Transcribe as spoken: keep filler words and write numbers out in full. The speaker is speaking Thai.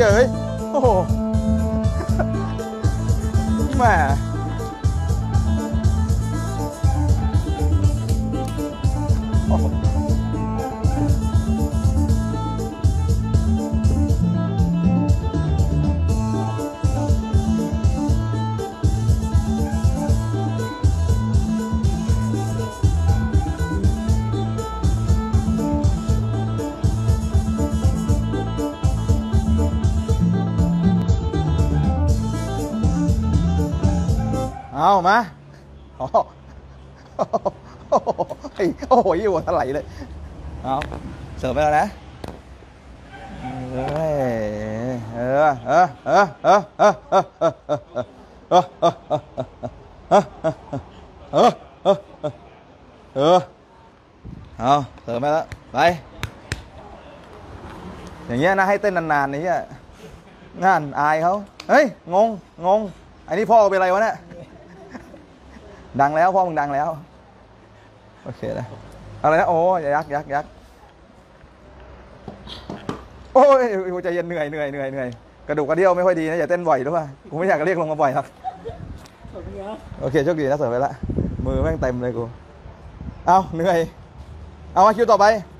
เอ้ยโอ้โหแม่เอามาโอ้โหโอ้โหยี่หัวถลายเลยเอาเสิร์ฟไปแล้วนะเออเออเออเออเออเออเออเออเออเออเออเออเออเออเออเอาเสิร์ฟไปแล้วไปอย่างเงี้ยนะให้เต้นนานๆนี่งานอายเขาเฮ้ยงงงงอันนี้พ่อเป็นอะไรวะเนี่ยดังแล้วพ่อมึงดังแล้วโอเคนะอะไรนะโอ้ยยักยักยักโอ้ยหัวใจเย็นเหนื่อยเหนื่อยเหนื่อยเหนื่อยกระดูกกระเดี่ยวไม่ค่อยดีนะอย่าเต้นบ่อยรู้ป่ะกูไม่อยากจะเรียกลงมาบ่อยครับโอเคโชคดีนะเสิร์ฟไปละมือแม่งเต็มเลยกูเอาเหนื่อยเอามาคิวต่อไป